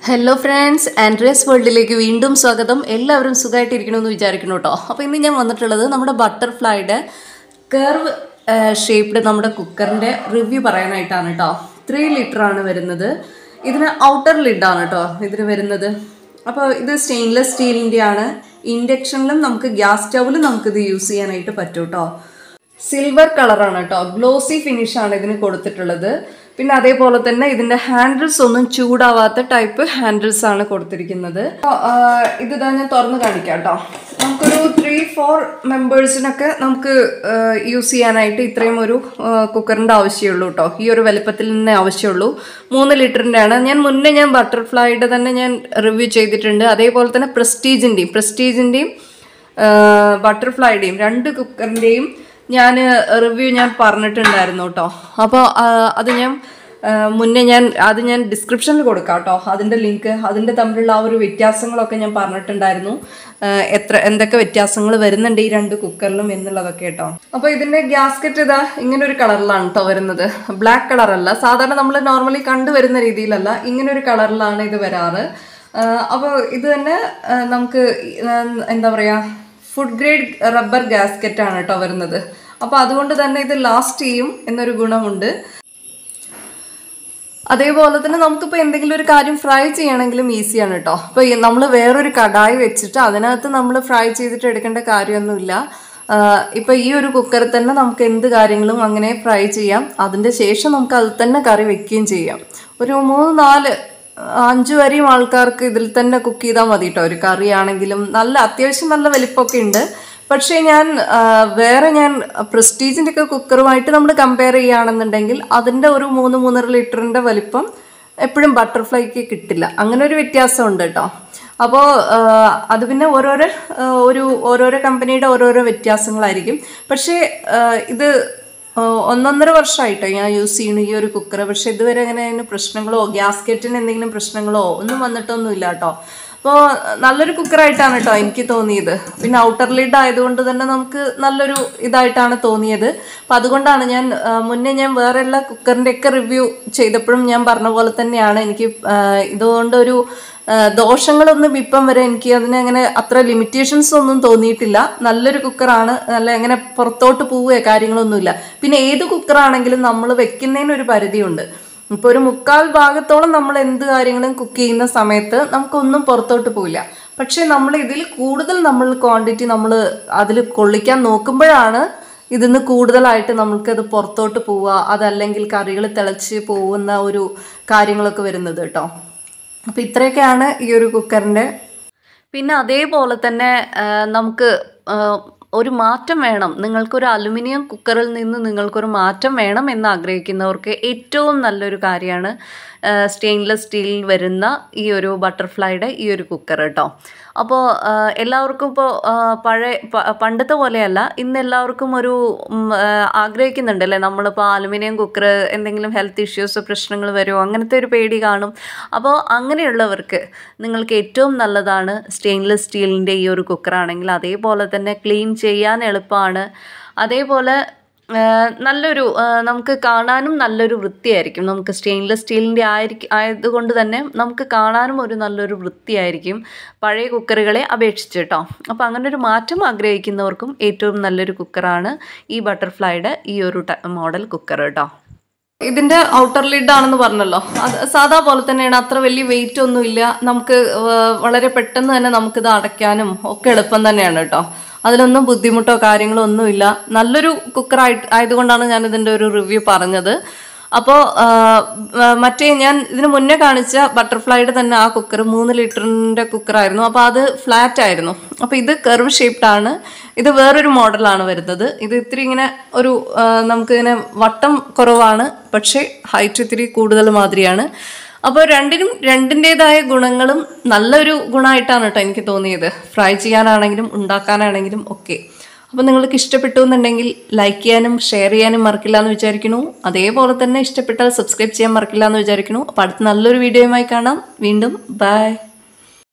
Hello friends, Andreas വേൾഡിലേക്ക് വീണ്ടും സ്വാഗതം. എല്ലാവരും സുഖമായിട്ടിരിക്കണമെന്ന് വിചാരിക്കണം കേട്ടോ. അപ്പോൾ ഇന്ന് ഞാൻ വന്നിട്ടുള്ളത് നമ്മുടെ ബട്ടർഫ്ലൈയുടെ കർവ് ഷേപ്ഡ് നമ്മുടെ കുക്കറിൻ്റെ റിവ്യൂ പറയാനായിട്ടാണ് കേട്ടോ. 3 ലിറ്ററാണ് വരുന്നത്. ഇതിന് ഔട്ടർ ലിഡാണ് കേട്ടോ ഇതിന് വരുന്നത്. അപ്പോൾ ഇത് സ്റ്റെയിൻലെസ് സ്റ്റീലിൻ്റെ ആണ്. ഇൻഡക്ഷനിലും നമുക്ക് ഗ്യാസ് സ്റ്റൗവിലും നമുക്കിത് യൂസ് ചെയ്യാനായിട്ട് പറ്റും കേട്ടോ. സിൽവർ കളറാണ് കേട്ടോ. ഗ്ലോസി ഫിനിഷാണ് ഇതിന് കൊടുത്തിട്ടുള്ളത്. പിന്നെ അതേപോലെ തന്നെ ഇതിൻ്റെ ഹാൻഡിൽസ് ഒന്നും ചൂടാവാത്ത ടൈപ്പ് ഹാൻഡിൽസ് ആണ് കൊടുത്തിരിക്കുന്നത്. ഇത് ഞാൻ തുറന്ന് കാണിക്കാം കേട്ടോ. നമുക്കൊരു 3-4 മെമ്പേഴ്സിനൊക്കെ നമുക്ക് യൂസ് ചെയ്യാനായിട്ട് ഇത്രയും ഒരു കുക്കറിൻ്റെ ആവശ്യമുള്ളൂ കേട്ടോ. ഈ ഒരു വലിപ്പത്തിൽ തന്നെ ആവശ്യമുള്ളൂ. 3 ലിറ്ററിൻ്റെ ആണ്. ഞാൻ ബട്ടർഫ്ലൈയുടെ തന്നെ ഞാൻ റിവ്യൂ ചെയ്തിട്ടുണ്ട്. അതേപോലെ തന്നെ പ്രസ്റ്റീജിൻ്റെയും ബട്ടർഫ്ലൈയുടെയും 2 കുക്കറിൻ്റെയും റിവ്യൂ ഞാൻ പറഞ്ഞിട്ടുണ്ടായിരുന്നു കേട്ടോ. അപ്പോൾ അത് ഞാൻ ഡിസ്ക്രിപ്ഷനിൽ കൊടുക്കാം കേട്ടോ. അതിൻ്റെ ലിങ്ക്, അതിൻ്റെ തമ്മിലുള്ള ആ ഒരു വ്യത്യാസങ്ങളൊക്കെ ഞാൻ പറഞ്ഞിട്ടുണ്ടായിരുന്നു. എന്തൊക്കെ വ്യത്യാസങ്ങൾ വരുന്നുണ്ട് ഈ 2 കുക്കറിലും എന്നുള്ളതൊക്കെ കേട്ടോ. അപ്പോൾ ഇതിൻ്റെ ഗ്യാസ്കറ്റ് ഇതാ ഇങ്ങനൊരു കളറിലാണ് കേട്ടോ വരുന്നത്. ബ്ലാക്ക് കളറല്ല, സാധാരണ നമ്മൾ നോർമലി കണ്ടുവരുന്ന രീതിയിലല്ല, ഇങ്ങനൊരു കളറിലാണ് ഇത് വരാറ്. അപ്പോൾ ഇത് തന്നെ നമുക്ക് എന്താ പറയുക, ഫുഡ് ഗ്രേഡ് റബ്ബർ ഗ്യാസ്കറ്റാണ് കേട്ടോ വരുന്നത്. അപ്പോൾ അതുകൊണ്ട് തന്നെ ഇത് ലാസ്റ്റ് ചെയ്യും എന്നൊരു ഗുണമുണ്ട്. അതേപോലെ തന്നെ നമുക്കിപ്പോൾ എന്തെങ്കിലും ഒരു കാര്യം ഫ്രൈ ചെയ്യണമെങ്കിലും ഈസിയാണ് കേട്ടോ. അപ്പോൾ നമ്മൾ വേറൊരു കടായി വെച്ചിട്ട് അതിനകത്ത് നമ്മൾ ഫ്രൈ ചെയ്തിട്ട് എടുക്കേണ്ട കാര്യമൊന്നുമില്ല. ഇപ്പോൾ ഈ ഒരു കുക്കറിൽ തന്നെ നമുക്ക് എന്ത് കാര്യങ്ങളും അങ്ങനെ ഫ്രൈ ചെയ്യാം. അതിൻ്റെ ശേഷം നമുക്ക് അതിൽ തന്നെ കറി വെക്കുകയും ചെയ്യാം. ഒരു 3-4-5 വരെയും ആൾക്കാർക്ക് ഇതിൽ തന്നെ കുക്ക് ചെയ്താൽ മതി കേട്ടോ. ഒരു കറി ആണെങ്കിലും അത്യാവശ്യം നല്ല വലിപ്പമൊക്കെ ഉണ്ട്. പക്ഷേ ഞാൻ പ്രസ്റ്റീജിൻ്റെ ഒക്കെ കുക്കറുമായിട്ട് നമ്മൾ കമ്പയർ ചെയ്യുകയാണെന്നുണ്ടെങ്കിൽ അതിൻ്റെ ഒരു 3-3.5 ലിറ്ററിൻ്റെ വലിപ്പം എപ്പോഴും ബട്ടർഫ്ലൈക്ക് കിട്ടില്ല. അങ്ങനെ ഒരു വ്യത്യാസമുണ്ട് കേട്ടോ. അപ്പോൾ അത് പിന്നെ ഓരോരോ കമ്പനിയുടെ ഓരോരോ വ്യത്യാസങ്ങളായിരിക്കും. പക്ഷേ ഇത് 1.5 വർഷമായിട്ടോ ഞാൻ യൂസ് ചെയ്യുന്നു ഈ ഒരു കുക്കർ. പക്ഷെ ഇതുവരെ അങ്ങനെ അതിന് പ്രശ്നങ്ങളോ ഗ്യാസ്കറ്റിന് എന്തെങ്കിലും പ്രശ്നങ്ങളോ ഒന്നും വന്നിട്ടൊന്നുമില്ല കേട്ടോ. അപ്പോൾ നല്ലൊരു കുക്കറായിട്ടാണ് കേട്ടോ എനിക്ക് തോന്നിയത്. പിന്നെ ഔട്ടർ ലിഡ് ആയതുകൊണ്ട് തന്നെ നമുക്ക് നല്ലൊരു ഇതായിട്ടാണ് തോന്നിയത്. അപ്പോൾ അതുകൊണ്ടാണ് ഞാൻ വേറെ എല്ലാ കുക്കറിൻ്റെയൊക്കെ റിവ്യൂ ചെയ്തപ്പോഴും ഞാൻ പറഞ്ഞ പോലെ തന്നെയാണ് എനിക്ക് ഇതുകൊണ്ടൊരു ദോഷങ്ങളൊന്നും ഇപ്പം വരെ എനിക്ക് അതിനങ്ങനെ അത്ര ലിമിറ്റേഷൻസ് ഒന്നും തോന്നിയിട്ടില്ല. നല്ലൊരു കുക്കറാണ്. എങ്ങനെ പുറത്തോട്ട് പോവുകയോ കാര്യങ്ങളൊന്നുമില്ല. പിന്നെ ഏത് കുക്കറാണെങ്കിലും നമ്മൾ വെക്കുന്നതിനൊരു പരിധിയുണ്ട്. ഇപ്പോൾ ഒരു 3/4 ഭാഗത്തോളം നമ്മൾ എന്ത് കാര്യങ്ങളും കുക്ക് ചെയ്യുന്ന സമയത്ത് നമുക്കൊന്നും പുറത്തോട്ട് പോവില്ല. പക്ഷേ നമ്മൾ ഇതിൽ കൂടുതൽ ക്വാണ്ടിറ്റി അതിൽ കൊള്ളിക്കാൻ നോക്കുമ്പോഴാണ് ഇതിന്ന് കൂടുതലായിട്ട് നമ്മൾക്കത് പുറത്തോട്ട് പോവുക, അതല്ലെങ്കിൽ കറികൾ തിളച്ച് പോകുന്ന ഒരു കാര്യങ്ങളൊക്കെ വരുന്നത് കേട്ടോ. അപ്പോൾ ഇത്രയൊക്കെയാണ് ഈ ഒരു കുക്കറിൻ്റെ. പിന്നെ അതേപോലെ തന്നെ നമുക്ക് ഒരു മാറ്റം വേണം, നിങ്ങൾക്കൊരു അലുമിനിയം കുക്കറിൽ നിന്ന് നിങ്ങൾക്കൊരു മാറ്റം വേണം എന്ന് ആഗ്രഹിക്കുന്നവർക്ക് ഏറ്റവും നല്ലൊരു കാര്യമാണ് സ്റ്റെയിൻലെസ് സ്റ്റീലിൽ വരുന്ന ഈ ഒരു ബട്ടർഫ്ലൈയുടെ ഈ ഒരു കുക്കർ കേട്ടോ. അപ്പോൾ എല്ലാവർക്കും ഇപ്പോൾ പണ്ടത്തെ പോലെയല്ല, ഇന്ന് എല്ലാവർക്കും ഒരു ആഗ്രഹിക്കുന്നുണ്ടല്ലേ, നമ്മളിപ്പോൾ അലുമിനിയം കുക്കർ എന്തെങ്കിലും ഹെൽത്ത് ഇഷ്യൂസ് പ്രശ്നങ്ങൾ വരുമോ അങ്ങനത്തെ ഒരു പേടി കാണും. അപ്പോൾ അങ്ങനെയുള്ളവർക്ക് നിങ്ങൾക്ക് ഏറ്റവും നല്ലതാണ് സ്റ്റെയിൻലെസ് സ്റ്റീലിൻ്റെ ഈ ഒരു കുക്കറാണെങ്കിൽ. അതേപോലെ തന്നെ ക്ലീൻ ചെയ്യാൻ എളുപ്പമാണ്. അതേപോലെ നമുക്ക് കാണാനും നല്ലൊരു വൃത്തിയായിരിക്കും. നമുക്ക് സ്റ്റെയിൻലെസ് സ്റ്റീലിൻ്റെ ആയതുകൊണ്ട് തന്നെ നമുക്ക് കാണാനും നല്ലൊരു വൃത്തിയായിരിക്കും പഴയ കുക്കറുകളെ അപേക്ഷിച്ച് കേട്ടോ. അപ്പോൾ അങ്ങനെ ഒരു മാറ്റം ആഗ്രഹിക്കുന്നവർക്കും ഏറ്റവും നല്ലൊരു കുക്കറാണ് ഈ ബട്ടർഫ്ലൈയുടെ ഈ ഒരു മോഡൽ കുക്കർ കേട്ടോ. ഇതിൻ്റെ ഔട്ടർ ലിഡ് ആണെന്ന് പറഞ്ഞല്ലോ, അത് സാധാ പോലെ തന്നെയാണ്. അത്ര വലിയ വെയിറ്റ് ഒന്നുമില്ല. നമുക്ക് വളരെ പെട്ടെന്ന് തന്നെ നമുക്കിത് അടയ്ക്കാനും ഒക്കെ എളുപ്പം തന്നെയാണ് കേട്ടോ. അതിലൊന്നും ബുദ്ധിമുട്ടോ കാര്യങ്ങളോ ഒന്നുമില്ല. നല്ലൊരു ആയതുകൊണ്ടാണ് ഞാൻ ഇതിൻ്റെ ഒരു റിവ്യൂ പറഞ്ഞത്. അപ്പോൾ ഞാൻ ഇതിന് മുന്നേ കാണിച്ച ബട്ടർഫ്ലൈയുടെ തന്നെ ആ കുക്കർ 3 ലിറ്ററിൻ്റെ കുക്കറായിരുന്നു. അപ്പോൾ അത് ഫ്ലാറ്റ് ആയിരുന്നു. അപ്പോൾ ഇത് കർവ് ഷേപ്ഡ് ഇത് വേറൊരു മോഡലാണ് വരുന്നത്. ഇത് ഇത്തിരി ഇങ്ങനെ നമുക്കിങ്ങനെ വട്ടം കുറവാണ്, പക്ഷേ ഹൈറ്റ് ഇത്തിരി കൂടുതൽ മാതിരിയാണ്. അപ്പോൾ രണ്ടിൻ്റെതായ ഗുണങ്ങളും നല്ലൊരു ഗുണമായിട്ടാണ് കേട്ടോ എനിക്ക് തോന്നിയത്, ഫ്രൈ ചെയ്യാനാണെങ്കിലും ഉണ്ടാക്കാനാണെങ്കിലും ഒക്കെ. അപ്പോൾ നിങ്ങൾക്ക് ഇഷ്ടപ്പെട്ടു എന്നുണ്ടെങ്കിൽ ലൈക്ക് ചെയ്യാനും ഷെയർ ചെയ്യാനും മറക്കില്ല എന്ന് വിചാരിക്കുന്നു. അതേപോലെ തന്നെ ഇഷ്ടപ്പെട്ടാൽ സബ്സ്ക്രൈബ് ചെയ്യാൻ മറക്കില്ല എന്ന് വിചാരിക്കുന്നു. അപ്പോൾ അടുത്ത നല്ലൊരു വീഡിയോയുമായി കാണാം വീണ്ടും. ബൈ.